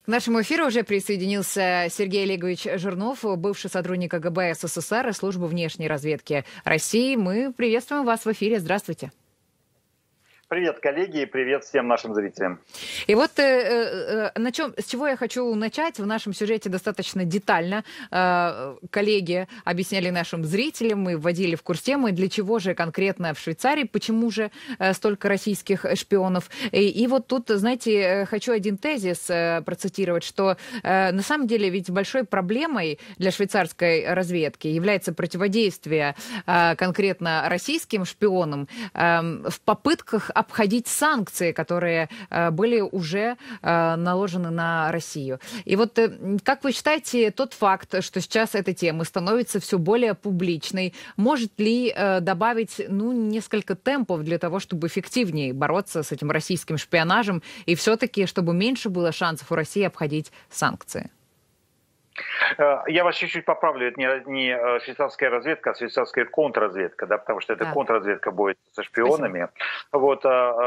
К нашему эфиру уже присоединился Сергей Олегович Жирнов, бывший сотрудник КГБ СССР и службы внешней разведки России. Мы приветствуем вас в эфире. Здравствуйте. Привет, коллеги, и привет всем нашим зрителям. И вот с чего я хочу начать. В нашем сюжете достаточно детально коллеги объясняли нашим зрителям, мы вводили в курс темы, для чего же конкретно в Швейцарии, почему же столько российских шпионов. И вот тут, знаете, хочу один тезис процитировать, что на самом деле ведь большой проблемой для швейцарской разведки является противодействие конкретно российским шпионам в попытках обходить санкции, которые были уже наложены на Россию. И вот как вы считаете, тот факт, что сейчас эта тема становится все более публичной, может ли добавить несколько темпов для того, чтобы эффективнее бороться с этим российским шпионажем и все-таки, чтобы меньше было шансов у России обходить санкции? Я вас чуть-чуть поправлю, это не швейцарская разведка, а швейцарская контрразведка, да, потому что это контрразведка будет со шпионами. Вот,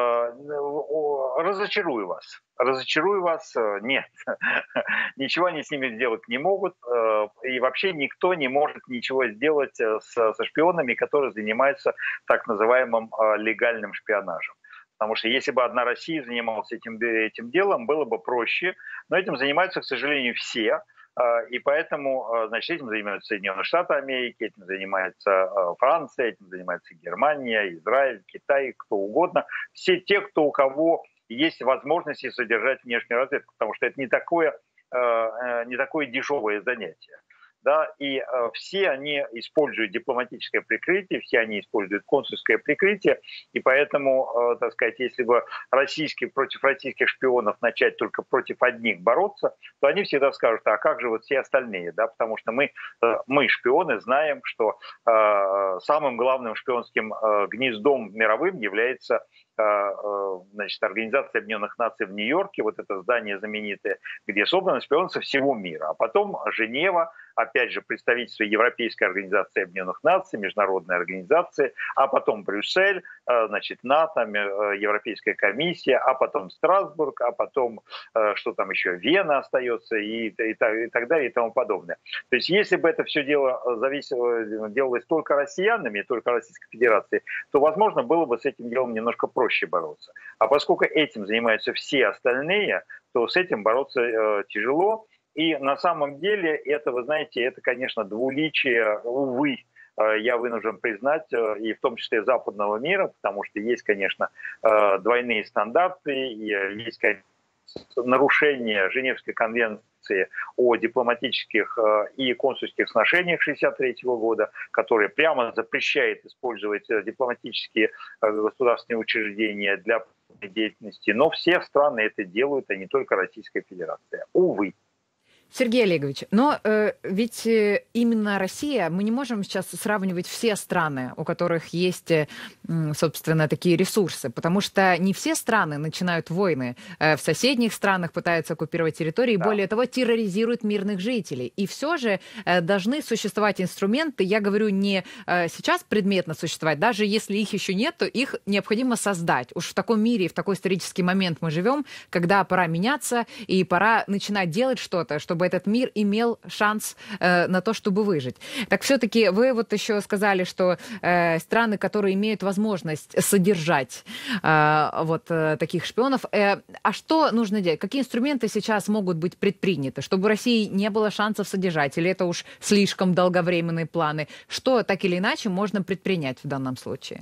разочарую вас. Нет. Ничего они с ними сделать не могут. И вообще никто не может ничего сделать со шпионами, которые занимаются так называемым легальным шпионажем. Потому что если бы одна Россия занималась этим делом, было бы проще. Но этим занимаются, к сожалению, все. И поэтому, значит, этим занимаются Соединенные Штаты Америки, этим занимается Франция, этим занимается Германия, Израиль, Китай, кто угодно. Все те, у кого есть возможности содержать внешнюю разведку, потому что это не такое дешевое занятие. Да, и все они используют дипломатическое прикрытие, все они используют консульское прикрытие, и поэтому, так сказать, если бы против российских шпионов начать только против одних бороться, то они всегда скажут, а как же вот все остальные, да, потому что мы шпионы, знаем, что самым главным шпионским гнездом мировым является значит, Организация Объединенных Наций в Нью-Йорке, вот это здание знаменитое, где собраны шпионы со всего мира, а потом Женева, опять же, представительство Европейской Организации Объединенных Наций, международной организации, а потом Брюссель, значит, НАТО, Европейская комиссия, а потом Страсбург, а потом, что там еще, Вена остается и так далее и тому подобное. То есть если бы это все дело делалось только россиянами, только Российской Федерацией, то, возможно, было бы с этим делом немножко проще бороться. А поскольку этим занимаются все остальные, то с этим бороться тяжело. И на самом деле это, вы знаете, это, конечно, двуличие, увы, я вынужден признать, и в том числе западного мира, потому что есть, конечно, двойные стандарты, и есть, конечно, нарушение Женевской конвенции о дипломатических и консульских сношениях 1963 года, которая прямо запрещает использовать дипломатические государственные учреждения для деятельности. Но все страны это делают, а не только Российская Федерация. Увы. Сергей Олегович, но ведь именно Россия, мы не можем сейчас сравнивать все страны, у которых есть, собственно, такие ресурсы, потому что не все страны начинают войны. В соседних странах пытаются оккупировать территории, и более того, терроризируют мирных жителей. И все же должны существовать инструменты, я говорю, не сейчас предметно существовать, даже если их еще нет, то их необходимо создать. Уж в таком мире, в такой исторический момент мы живем, когда пора меняться, и пора начинать делать что-то, чтобы этот мир имел шанс на то, чтобы выжить. Так все-таки вы вот еще сказали, что страны, которые имеют возможность содержать таких шпионов, а что нужно делать? Какие инструменты сейчас могут быть предприняты, чтобы у России не было шансов содержать? Или это уж слишком долговременные планы? Что так или иначе можно предпринять в данном случае?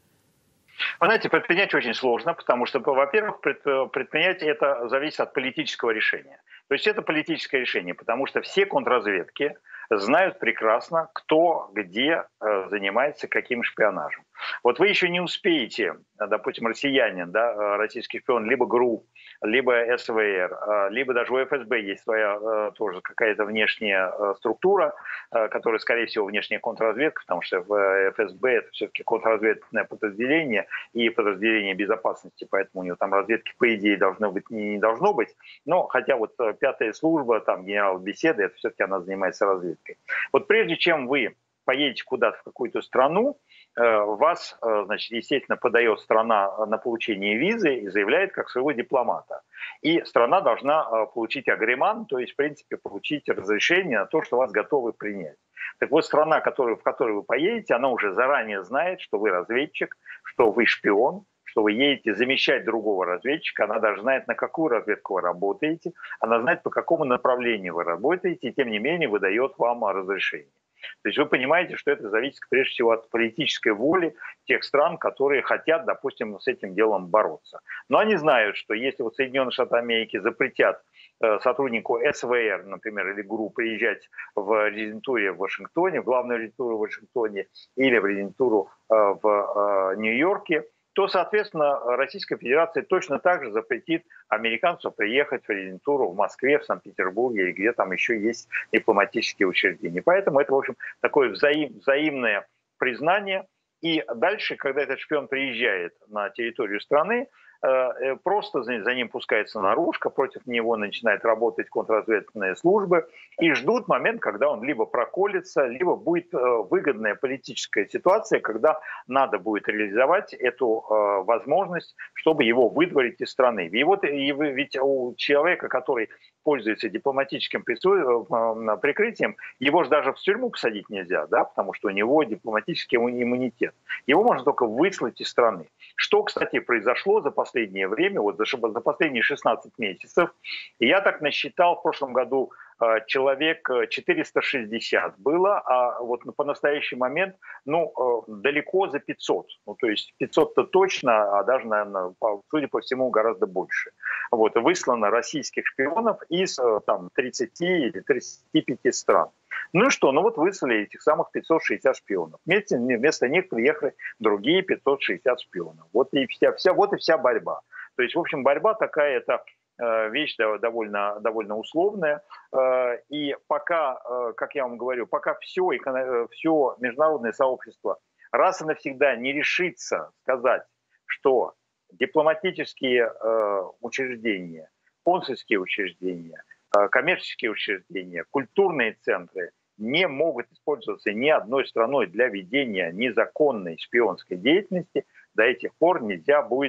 Вы знаете, предпринять очень сложно, потому что, во-первых, предпринять это зависит от политического решения. То есть это политическое решение, потому что все контрразведки знают прекрасно, кто где занимается каким шпионажем. Вот вы еще не успеете, допустим, россиянин, да, российский шпион, либо ГРУ, либо СВР, либо даже у ФСБ есть своя тоже какая-то внешняя структура, которая, скорее всего, внешняя контрразведка, потому что в ФСБ это все-таки контрразведное подразделение и подразделение безопасности, поэтому у него там разведки, по идее, должно быть, не должно быть. Но хотя вот пятая служба, там генерал Беседы, это все-таки она занимается разведкой. Вот прежде чем вы поедете куда-то в какую-то страну, вас, значит, естественно, подает страна на получение визы и заявляет как своего дипломата. И страна должна получить агреман, то есть, в принципе, получить разрешение на то, что вас готовы принять. Так вот, страна, в которую вы поедете, она уже заранее знает, что вы разведчик, что вы шпион, что вы едете замещать другого разведчика, она даже знает, на какую разведку вы работаете, она знает, по какому направлению вы работаете, и тем не менее выдает вам разрешение. То есть вы понимаете, что это зависит прежде всего от политической воли тех стран, которые хотят, допустим, с этим делом бороться. Но они знают, что если вот Соединенные Штаты Америки запретят сотруднику СВР, например, или ГРУ приезжать в резидентуре в Вашингтоне, в главную резидентуру в Вашингтоне или в резидентуру в Нью-Йорке, то, соответственно, Российская Федерация точно так же запретит американцу приехать в резидентуру в Москве, в Санкт-Петербурге или где там еще есть дипломатические учреждения. Поэтому это, в общем, такое взаимное признание. И дальше, когда этот шпион приезжает на территорию страны, просто за ним пускается наружка, против него начинают работать контрразведывательные службы и ждут момент, когда он либо проколется, либо будет выгодная политическая ситуация, когда надо будет реализовать эту возможность, чтобы его выдворить из страны. Ведь у человека, который пользуется дипломатическим прикрытием, его же даже в тюрьму посадить нельзя, да, потому что у него дипломатический иммунитет. Его можно только выслать из страны. Что, кстати, произошло за последнее время, вот за последние 16 месяцев. Я так насчитал, в прошлом году человек 460 было, а вот по настоящий момент, далеко за 500. То есть 500-то точно, а даже, наверное, судя по всему, гораздо больше. Вот, выслано российских шпионов из 30 или 35 стран. Ну и что? Выслали этих самых 560 шпионов. Вместо них приехали другие 560 шпионов. Вот и вся борьба. То есть, в общем, борьба такая, это вещь довольно условная. И пока, как я вам говорю, пока все международное сообщество раз и навсегда не решится сказать, что дипломатические учреждения, консульские учреждения, коммерческие учреждения, культурные центры не могут использоваться ни одной страной для ведения незаконной шпионской деятельности, до этих пор нельзя будет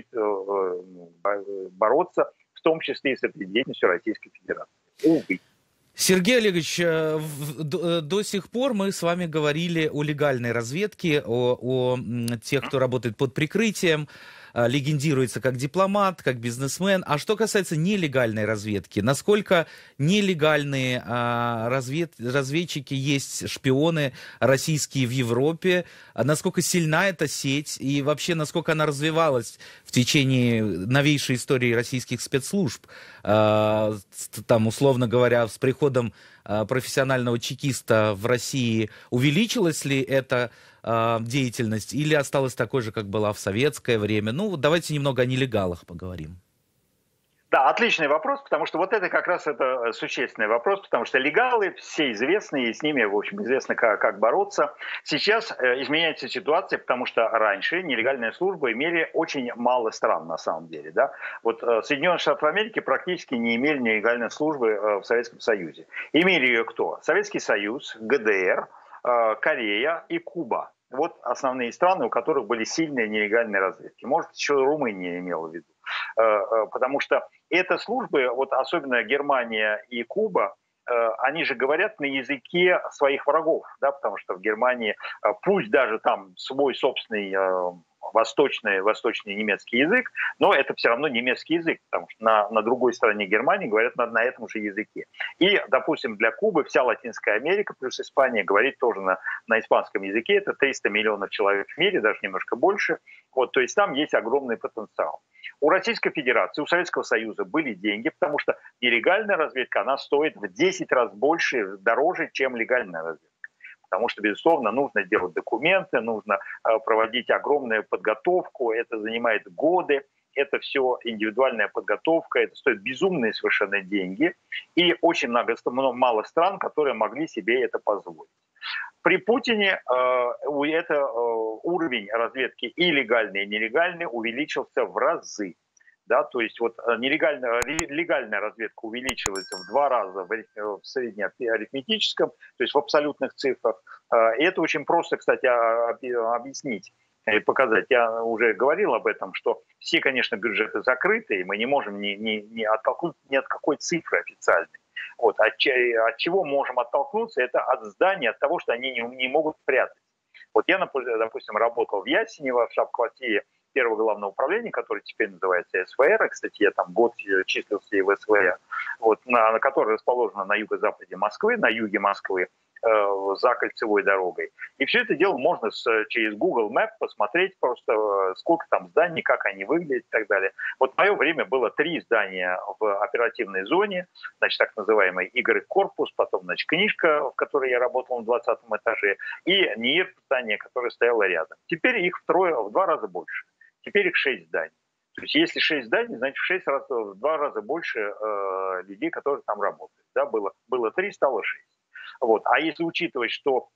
бороться, в том числе и с этой деятельностью Российской Федерации. Увы. Сергей Олегович, до сих пор мы с вами говорили о легальной разведке, о тех, кто работает под прикрытием, легендируется как дипломат, как бизнесмен. А что касается нелегальной разведки, насколько нелегальные разведчики есть, шпионы российские в Европе, насколько сильна эта сеть и вообще насколько она развивалась в течение новейшей истории российских спецслужб, там, условно говоря, с приходом профессионального чекиста в России, увеличилась ли эта деятельность или осталась такой же, как была в советское время? Давайте немного о нелегалах поговорим. Да, отличный вопрос, потому что вот это как раз это существенный вопрос, потому что легалы все известны, и с ними, в общем, известно, как бороться. Сейчас изменяется ситуация, потому что раньше нелегальные службы имели очень мало стран, на самом деле. Да? Вот Соединенные Штаты Америки практически не имели нелегальной службы в Советском Союзе. Имели ее кто? Советский Союз, ГДР, Корея и Куба. Вот основные страны, у которых были сильные нелегальные разведки. Может, еще Румыния имела в виду. Потому что это службы, вот особенно Германия и Куба, они же говорят на языке своих врагов, да, потому что в Германии, пусть даже там свой собственный восточный немецкий язык, но это все равно немецкий язык, потому что на другой стороне Германии говорят на этом же языке. И, допустим, для Кубы вся Латинская Америка плюс Испания говорит тоже на испанском языке. Это 300 миллионов человек в мире, даже немножко больше. Вот, то есть там есть огромный потенциал. У Российской Федерации, у Советского Союза были деньги, потому что нелегальная разведка, она стоит в 10 раз больше, дороже, чем легальная разведка. Потому что, безусловно, нужно делать документы, нужно проводить огромную подготовку, это занимает годы, это все индивидуальная подготовка, это стоит безумные совершенно деньги, и очень мало стран, которые могли себе это позволить. При Путине уровень разведки и легальный, и нелегальный увеличился в разы. Да, то есть вот легальная разведка увеличивается в 2 раза в среднеарифметическом, то есть в абсолютных цифрах. И это очень просто, кстати, объяснить и показать. Я уже говорил об этом, что все, конечно, бюджеты закрыты, и мы не можем не оттолкнуться ни от какой цифры официальной. Вот. От чего можем оттолкнуться? Это от зданий, от того, что они не могут прятать. Вот я, допустим, работал в Ясенево, в штаб-квартире первого главного управления, который теперь называется СВР. Кстати, я там год числился и в СВР, вот, которая расположена на юго-западе Москвы, на юге Москвы, за кольцевой дорогой. И все это дело можно через Google Map посмотреть просто, сколько там зданий, как они выглядят и так далее. Вот в мое время было 3 здания в оперативной зоне, значит, так называемый Y-корпус, потом, значит, книжка, в которой я работал на 20 этаже, и НИИР, здание, которое стояло рядом. Теперь их в 2 раза больше. Теперь их 6 зданий. То есть если 6 зданий, значит в 2 раза больше людей, которые там работают. Да, было 3, стало 6. Вот. А если учитывать, что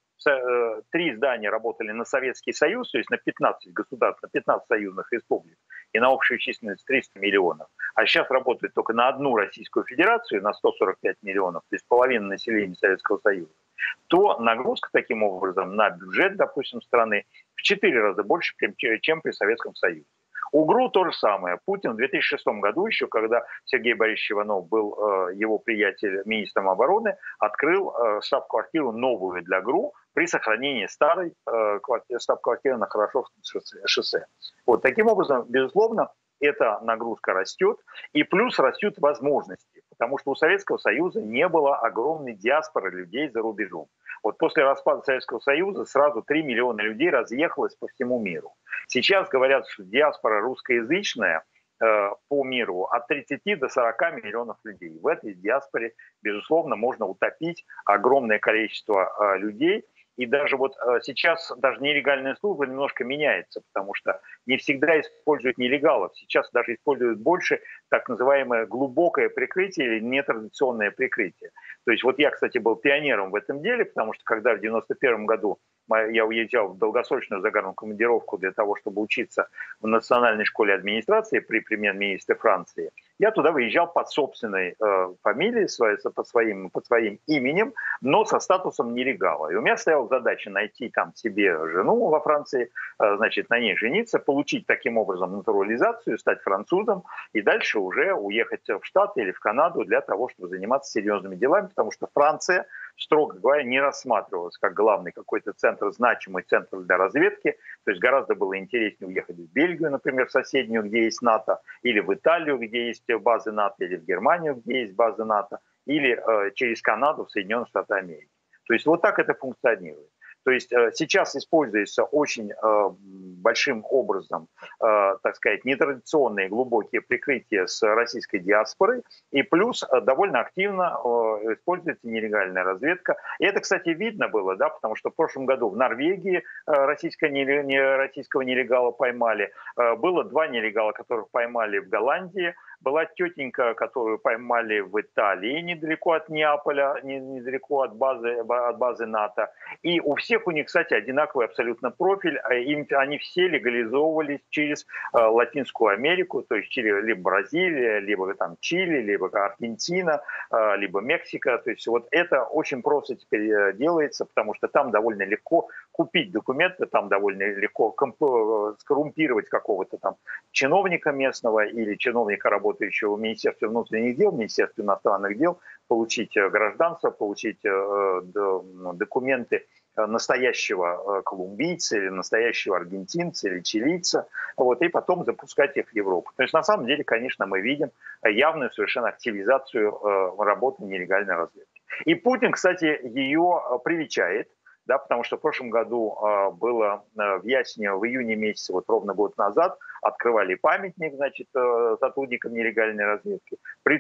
3 здания работали на Советский Союз, то есть на 15 государств, на 15 союзных республик, и на общую численность 300 миллионов, а сейчас работают только на одну Российскую Федерацию, на 145 миллионов, то есть половина населения Советского Союза, то нагрузка таким образом на бюджет, допустим, страны в 4 раза больше, чем при Советском Союзе. У ГРУ то же самое. Путин в 2006 году, еще когда Сергей Борисович Иванов был его приятель министром обороны, открыл штаб-квартиру новую для ГРУ при сохранении старой штаб-квартиры на Хорошевском шоссе. Вот таким образом, безусловно, эта нагрузка растет, и плюс растут возможности, потому что у Советского Союза не было огромной диаспоры людей за рубежом. Вот после распада Советского Союза сразу 3 миллиона людей разъехалось по всему миру. Сейчас говорят, что диаспора русскоязычная по миру от 30 до 40 миллионов людей. В этой диаспоре, безусловно, можно утопить огромное количество людей. И даже вот сейчас даже нелегальная служба немножко меняется, потому что не всегда используют нелегалов. Сейчас даже используют больше так называемое глубокое прикрытие или нетрадиционное прикрытие. То есть вот я, кстати, был пионером в этом деле, потому что когда в 1991 году я уезжал в долгосрочную загранную командировку для того, чтобы учиться в Национальной школе администрации при премьер-министре Франции, я туда выезжал под собственной фамилией, под своим именем, но со статусом нелегала. И у меня стояла задача найти там себе жену во Франции, значит, на ней жениться, получить таким образом натурализацию, стать французом и дальше уже уехать в Штаты или в Канаду для того, чтобы заниматься серьезными делами, потому что Франция, строго говоря, не рассматривалась как главный какой-то центр, значимый центр для разведки. То есть гораздо было интереснее уехать в Бельгию, например, в соседнюю, где есть НАТО, или в Италию, где есть базы НАТО, или в Германию, где есть базы НАТО, или через Канаду в Соединенные Штаты Америки. То есть вот так это функционирует. То есть сейчас используется очень большим образом, так сказать, нетрадиционные глубокие прикрытия с российской диаспорой, и плюс довольно активно используется нелегальная разведка. И это, кстати, видно было, да, потому что в прошлом году в Норвегии российского нелегала поймали, было 2 нелегала, которых поймали в Голландии, была тетенька, которую поймали в Италии, недалеко от Неаполя, недалеко от базы НАТО. И у всех у них, кстати, одинаковый абсолютно профиль. Они все легализовывались через Латинскую Америку, то есть через либо Бразилия, либо там Чили, либо Аргентина, либо Мексика. То есть вот это очень просто теперь делается, потому что там довольно легко купить документы, там довольно легко скоррумпировать какого-то там чиновника местного или чиновника, работающего в Министерстве внутренних дел, в Министерстве иностранных дел, получить гражданство, получить документы настоящего колумбийца или настоящего аргентинца или чилийца, вот, и потом запускать их в Европу. То есть на самом деле, конечно, мы видим явную совершенно активизацию работы нелегальной разведки. И Путин, кстати, ее привечает, да, потому что в прошлом году было в Ясенево в июне месяце, вот ровно год назад, открывали памятник, значит, сотрудникам нелегальной разведки. При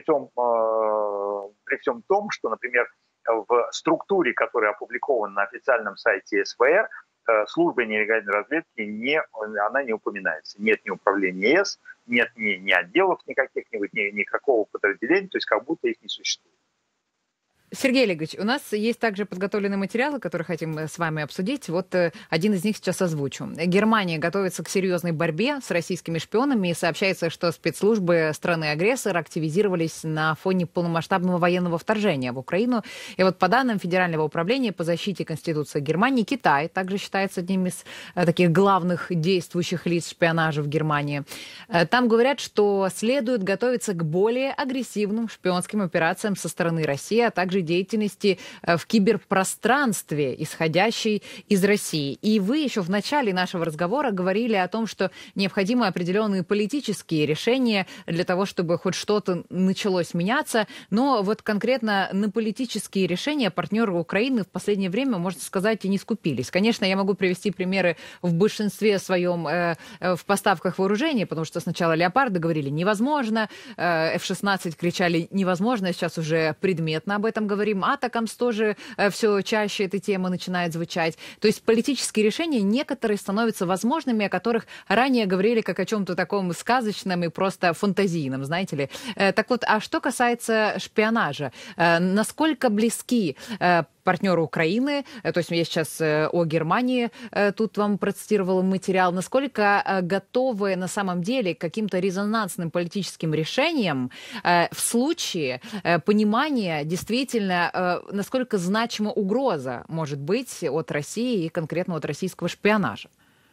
всем том, что, например, в структуре, которая опубликована на официальном сайте СВР, служба нелегальной разведки она не упоминается. Нет ни управления ЕС, нет ни отделов никаких, никакого подразделения, то есть как будто их не существует. Сергей Олегович, у нас есть также подготовленные материалы, которые хотим с вами обсудить. Вот один из них сейчас озвучу. Германия готовится к серьезной борьбе с российскими шпионами, и сообщается, что спецслужбы страны-агрессора активизировались на фоне полномасштабного военного вторжения в Украину. И вот по данным Федерального управления по защите Конституции Германии, Китай также считается одним из таких главных действующих лиц шпионажа в Германии. Там говорят, что следует готовиться к более агрессивным шпионским операциям со стороны России, а также деятельности в киберпространстве, исходящей из России. И вы еще в начале нашего разговора говорили о том, что необходимы определенные политические решения для того, чтобы хоть что-то началось меняться. Но вот конкретно на политические решения партнеры Украины в последнее время, можно сказать, и не скупились. Конечно, я могу привести примеры в большинстве своем в поставках вооружений, потому что сначала «Леопарды» говорили «невозможно», F-16 кричали «невозможно», сейчас уже предметно об этом говорим. Атакамс тоже все чаще эта тема начинает звучать. То есть политические решения некоторые становятся возможными, о которых ранее говорили как о чем-то таком сказочном и просто фантазийном, знаете ли. Так вот, а что касается шпионажа, насколько близки партнеры Украины, то есть я сейчас о Германии тут вам процитировала материал, насколько готовы на самом деле к каким-то резонансным политическим решениям в случае понимания действительно, насколько значима угроза может быть от России и конкретно от российского шпионажа?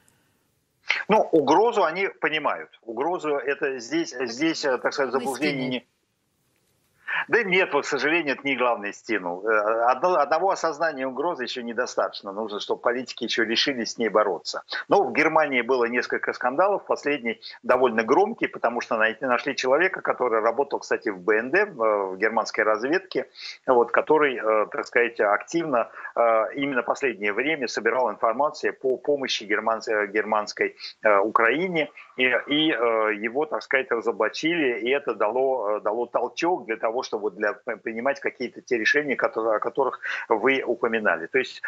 Ну, угрозу они понимают. Угрозу это здесь так сказать, заблуждение не... Да нет, вот, к сожалению, это не главный стимул. Одного осознания угрозы еще недостаточно. Нужно, чтобы политики еще решили с ней бороться. Но в Германии было несколько скандалов. Последний довольно громкий, потому что нашли человека, который работал, кстати, в БНД, в германской разведке, вот, который, так сказать, активно именно последнее время собирал информацию по помощи германской Украине. И его, так сказать, разоблачили, и это дало толчок для того, чтобы принимать какие-то те решения, о которых вы упоминали. То есть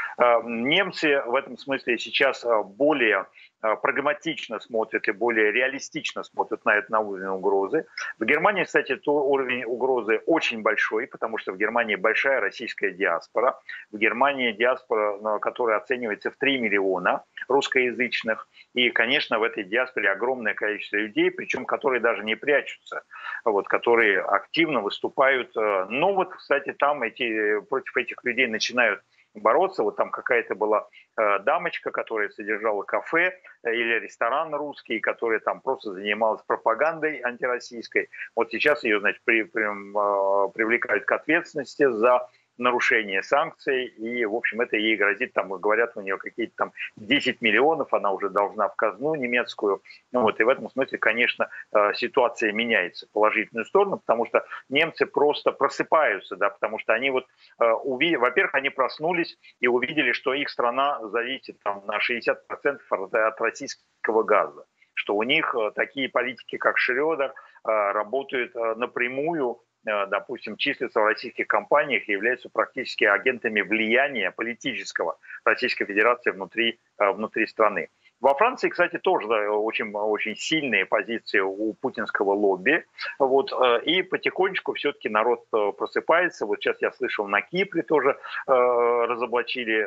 немцы в этом смысле сейчас более прагматично смотрят и более реалистично смотрят на уровень угрозы. В Германии, кстати, уровень угрозы очень большой, потому что в Германии большая российская диаспора. В Германии диаспора, которая оценивается в 3 миллиона русскоязычных. И, конечно, в этой диаспоре огромное количество людей, причем которые даже не прячутся, вот, которые активно выступают. Но вот, кстати, там против этих людей начинают бороться. Вот там какая-то была дамочка, которая содержала кафе или ресторан русский, которая там просто занималась пропагандой антироссийской. Вот сейчас ее, значит, привлекают к ответственности за нарушение санкций, и, в общем, это ей грозит, там, говорят, у нее какие-то там 10 миллионов, она уже должна в казну немецкую. Ну, вот, и в этом смысле, конечно, ситуация меняется в положительную сторону, потому что немцы просто просыпаются, да, потому что они вот, во-первых, они проснулись и увидели, что их страна зависит там на 60% от российского газа, что у них такие политики, как Шрёдер, работают напрямую, допустим, числятся в российских компаниях и являются практически агентами влияния политического Российской Федерации внутри страны. Во Франции, кстати, тоже очень, очень сильные позиции у путинского лобби. Вот, и потихонечку все-таки народ просыпается. Вот сейчас я слышал, на Кипре тоже разоблачили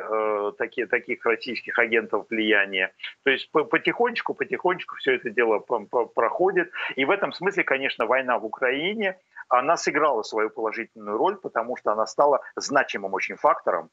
таких российских агентов влияния. То есть потихонечку все это дело проходит. И в этом смысле, конечно, война в Украине, она сыграла свою положительную роль, потому что она стала значимым очень фактором,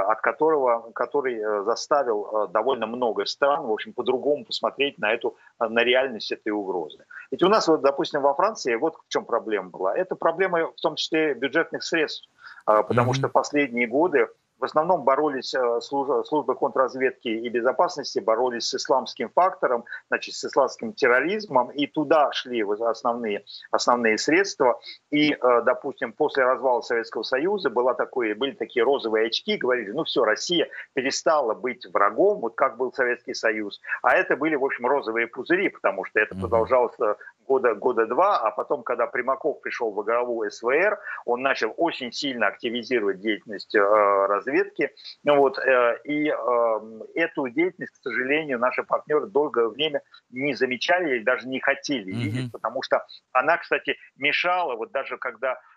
который заставил довольно много стран, в общем, по-другому посмотреть на реальность этой угрозы. Ведь у нас, вот, допустим, во Франции, вот в чем проблема была. Это проблема в том числе бюджетных средств, потому что последние годы в основном боролись службы контрразведки и безопасности, боролись с исламским фактором, значит, с исламским терроризмом, и туда шли основные средства. И, допустим, после развала Советского Союза были такие розовые очки, говорили, ну все, Россия перестала быть врагом, вот как был Советский Союз. А это были, в общем, розовые пузыри, потому что это продолжалось года два, а потом, когда Примаков пришел во главу СВР, он начал очень сильно активизировать деятельность разведки. Вот, и эту деятельность, к сожалению, наши партнеры долгое время не замечали или даже не хотели видеть, потому что она, кстати, мешала, вот даже когда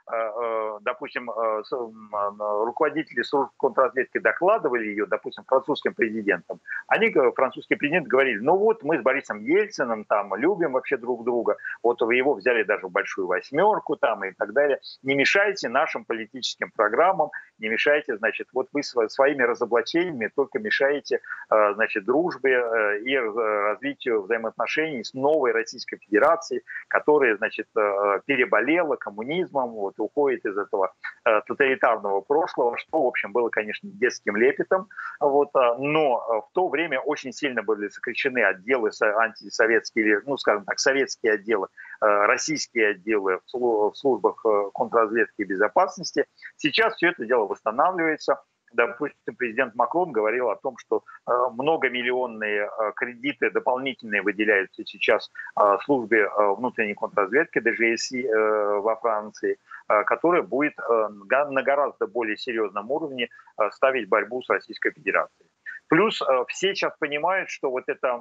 допустим, руководители служб контрразведки докладывали ее, допустим, французским президентам, французский президент говорили, ну вот мы с Борисом Ельциным там любим вообще друг друга, вот вы его взяли даже в большую восьмерку там и так далее. Не мешайте нашим политическим программам, не мешайте, значит, вот вы своими разоблачениями только мешаете, значит, дружбе и развитию взаимоотношений с новой Российской Федерацией, которая, значит, переболела коммунизмом, вот, уходит из этого тоталитарного прошлого, что, в общем, было, конечно, детским лепетом, вот, но в то время очень сильно были сокращены отделы антисоветские, или, ну, скажем так, советские отделы, российские отделы в службах контрразведки и безопасности. Сейчас все это дело восстанавливается. Допустим, президент Макрон говорил о том, что многомиллионные кредиты дополнительные выделяются сейчас службе внутренней контрразведки ДЖСИ во Франции, которая будет на гораздо более серьезном уровне ставить борьбу с Российской Федерацией. Плюс все сейчас понимают, что вот эта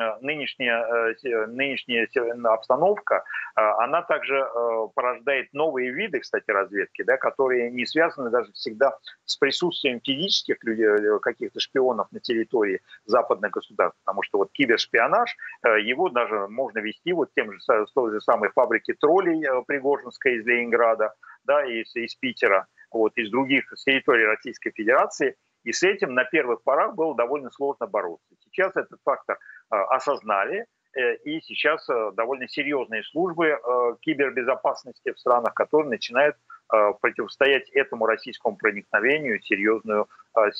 нынешняя обстановка, она также порождает новые виды, кстати, разведки, да, которые не связаны даже всегда с присутствием физических людей, каких-то шпионов на территории западных государств. Потому что вот кибершпионаж, его даже можно вести вот с той же самой фабрики троллей Пригожинской из Ленинграда, да, из Питера, вот, из других с территории Российской Федерации. И с этим на первых порах было довольно сложно бороться. Сейчас этот фактор осознали, и сейчас довольно серьезные службы кибербезопасности в странах, которые начинают противостоять этому российскому проникновению, серьезную,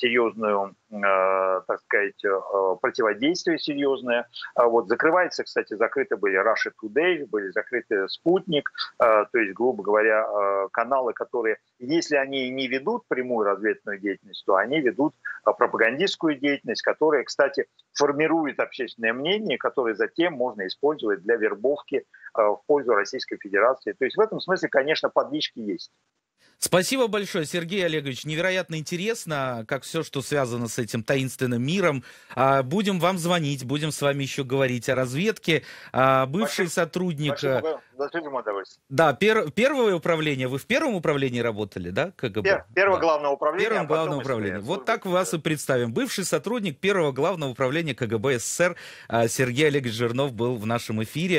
так сказать, противодействие серьезное. Вот, закрывается, кстати, закрыты были Russia Today, были закрыты Спутник, то есть, грубо говоря, каналы, которые, если они не ведут прямую разведывательную деятельность, то они ведут пропагандистскую деятельность, которая, кстати, формирует общественное мнение, которое затем можно использовать для вербовки в пользу Российской Федерации. То есть в этом смысле, конечно, подвижки есть. Спасибо большое, Сергей Олегович. Невероятно интересно, как все, что связано с этим таинственным миром. Будем вам звонить, будем с вами еще говорить о разведке. Бывший сотрудник... Да, первое управление. Вы в первом управлении работали, да, КГБ? Первое главное управление. Первом главном управлении. Вот так вас и представим. Бывший сотрудник первого главного управления КГБ СССР Сергей Олегович Жирнов был в нашем эфире.